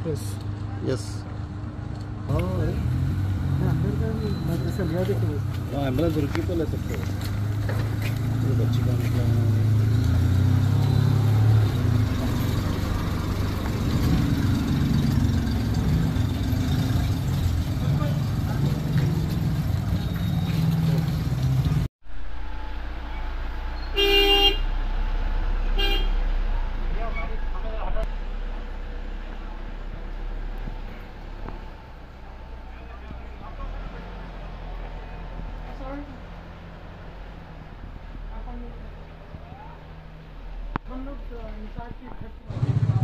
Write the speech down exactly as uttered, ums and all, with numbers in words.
Yes yes. Ambulance रुकी तो ले सकते हो। बच्ची का मतलब हम लोग इंसाफ की